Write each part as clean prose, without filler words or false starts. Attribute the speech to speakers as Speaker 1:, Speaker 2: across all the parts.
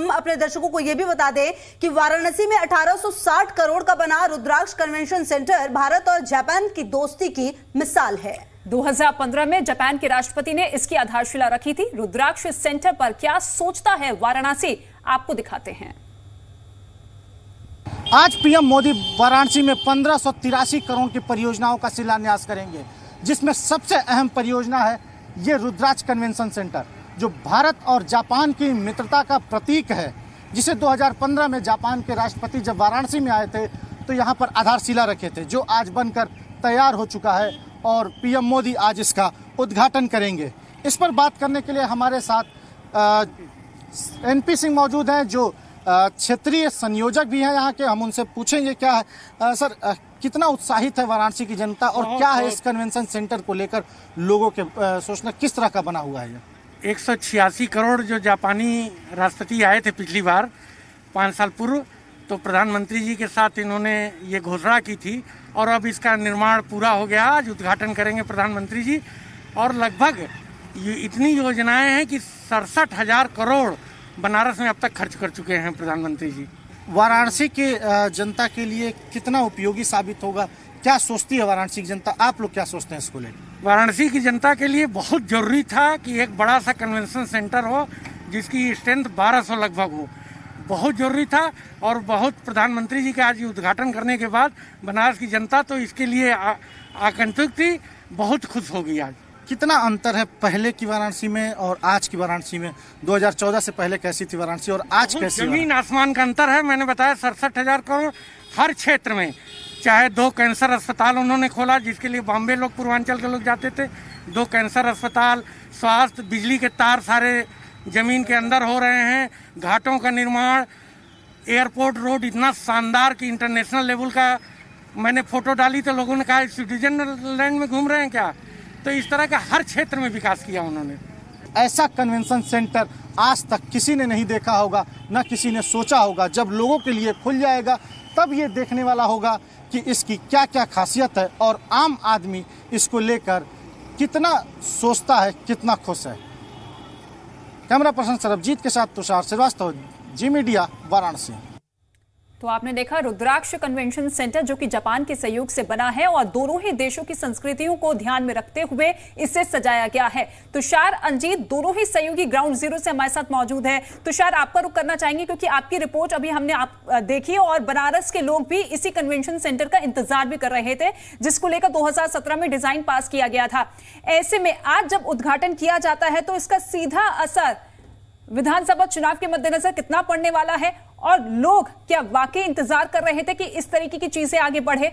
Speaker 1: हम अपने दर्शकों को यह भी बता दें कि वाराणसी में 1860 करोड़ का बना रुद्राक्ष कन्वेंशन सेंटर भारत और जापान की दोस्ती की मिसाल है।
Speaker 2: 2015 में जापान के राष्ट्रपति ने इसकी आधारशिला रखी थी। रुद्राक्ष सेंटर पर क्या सोचता है वाराणसी, आपको दिखाते हैं।
Speaker 3: आज पीएम मोदी वाराणसी में 1583 करोड़ की परियोजनाओं का शिलान्यास करेंगे, जिसमें सबसे अहम परियोजना है ये रुद्राक्ष कन्वेंशन सेंटर, जो भारत और जापान की मित्रता का प्रतीक है, जिसे 2015 में जापान के राष्ट्रपति जब वाराणसी में आए थे तो यहाँ पर आधारशिला रखे थे, जो आज बनकर तैयार हो चुका है और पीएम मोदी आज इसका उद्घाटन करेंगे। इस पर बात करने के लिए हमारे साथ एनपी सिंह मौजूद हैं, जो क्षेत्रीय संयोजक भी हैं यहाँ के। हम उनसे पूछेंगे क्या है सर, कितना उत्साहित है वाराणसी की जनता और क्या है इस कन्वेंशन सेंटर को लेकर लोगों के सोचना, किस तरह का बना हुआ है?
Speaker 4: 186 करोड़ जो जापानी राष्ट्रपति आए थे पिछली बार 5 साल पूर्व, तो प्रधानमंत्री जी के साथ इन्होंने ये घोषणा की थी और अब इसका निर्माण पूरा हो गया। आज उद्घाटन करेंगे प्रधानमंत्री जी और लगभग इतनी योजनाएं हैं कि 67,000 करोड़ बनारस में अब तक खर्च कर चुके हैं प्रधानमंत्री जी।
Speaker 3: वाराणसी के जनता के लिए कितना उपयोगी साबित होगा, क्या सोचती है वाराणसी की जनता? आप लोग क्या सोचते हैं इसको लेकर?
Speaker 4: वाराणसी की जनता के लिए बहुत जरूरी था कि एक बड़ा सा कन्वेंशन सेंटर हो जिसकी स्ट्रेंथ 1200 लगभग हो, बहुत जरूरी था। और बहुत प्रधानमंत्री जी का आज उद्घाटन करने के बाद बनारस की जनता तो इसके लिए आकंठित थी, बहुत खुश होगी। आज
Speaker 3: कितना अंतर है पहले की वाराणसी में और आज की वाराणसी में? 2014 से पहले कैसी थी वाराणसी और आज कैसी?
Speaker 4: जमीन आसमान का अंतर है। मैंने बताया 67,000 करोड़ हर क्षेत्र में, चाहे 2 कैंसर अस्पताल उन्होंने खोला जिसके लिए बॉम्बे लोग, पूर्वांचल के लोग जाते थे, 2 कैंसर अस्पताल, स्वास्थ्य, बिजली के तार सारे जमीन के अंदर हो रहे हैं, घाटों का निर्माण, एयरपोर्ट रोड इतना शानदार कि इंटरनेशनल लेवल का। मैंने फोटो डाली तो लोगों ने कहा स्विट्जरलैंड में घूम रहे हैं क्या? तो इस तरह का हर क्षेत्र में विकास किया उन्होंने।
Speaker 3: ऐसा कन्वेंशन सेंटर आज तक किसी ने नहीं देखा होगा, न किसी ने सोचा होगा। जब लोगों के लिए खुल जाएगा तब ये देखने वाला होगा कि इसकी क्या क्या खासियत है और आम आदमी इसको लेकर कितना सोचता है, कितना खुश है। कैमरा पर्सन सरबजीत के साथ तुषार श्रीवास्तव, जी मीडिया, वाराणसी।
Speaker 2: तो आपने देखा रुद्राक्ष कन्वेंशन सेंटर जो कि जापान के सहयोग से बना है और दोनों ही देशों की संस्कृतियों को ध्यान में रखते हुए इसे सजाया गया है। तुषार, अंजीत दोनों ही सहयोगी ग्राउंड जीरो से हमारे साथ मौजूद है। तुषार, आपका रुख करना चाहेंगे क्योंकि आपकी रिपोर्ट अभी हमने देखी और बनारस के लोग भी इसी कन्वेंशन सेंटर का इंतजार भी कर रहे थे, जिसको लेकर 2017 में डिजाइन पास किया गया था। ऐसे में आज जब उद्घाटन किया जाता है तो इसका सीधा असर विधानसभा चुनाव के मद्देनजर कितना पड़ने वाला है और लोग क्या वाकई इंतजार कर रहे थे कि इस तरीके की चीजें आगे बढ़े?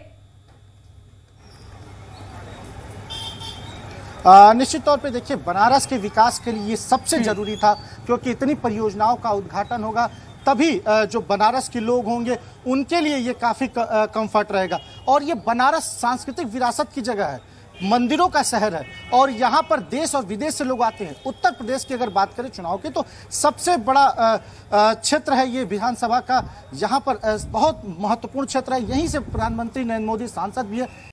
Speaker 3: निश्चित तौर पे देखिए, बनारस के विकास के लिए ये सबसे जरूरी था, क्योंकि इतनी परियोजनाओं का उद्घाटन होगा तभी जो बनारस के लोग होंगे उनके लिए ये काफी कंफर्ट रहेगा। और ये बनारस सांस्कृतिक विरासत की जगह है, मंदिरों का शहर है और यहाँ पर देश और विदेश से लोग आते हैं। उत्तर प्रदेश की अगर बात करें चुनाव की तो सबसे बड़ा क्षेत्र है ये विधानसभा का, यहाँ पर बहुत महत्वपूर्ण क्षेत्र है। यहीं से प्रधानमंत्री नरेंद्र मोदी सांसद भी है।